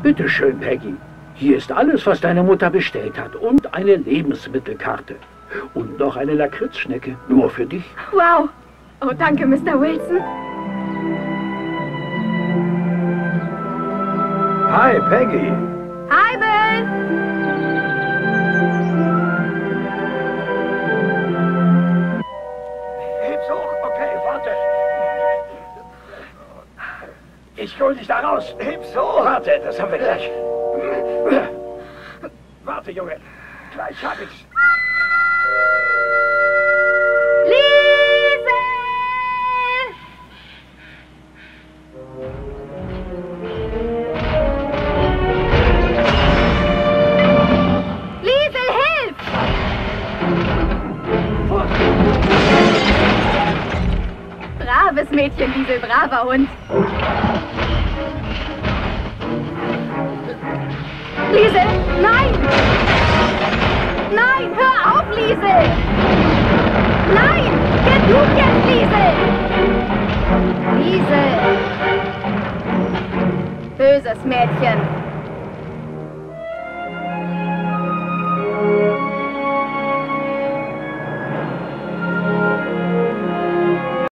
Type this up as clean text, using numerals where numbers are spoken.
Bitte schön, Peggy. Hier ist alles, was deine Mutter bestellt hat. Und eine Lebensmittelkarte. Und noch eine Lakritzschnecke. Nur für dich. Wow. Oh, danke, Mr. Wilson. Hi, Peggy. Hi, Bill. Heb's hoch. Okay, warte. Ich hol dich da raus. Heb's hoch. Warte, das haben wir gleich. Warte, Junge. Gleich hab ich's. Liesel! Liesel, hilf! Braves Mädchen, Liesel, braver Hund. Liesel, nein! Nein, hör auf, Liesel! Nein! Genug jetzt, Liesel! Liesel! Böses Mädchen.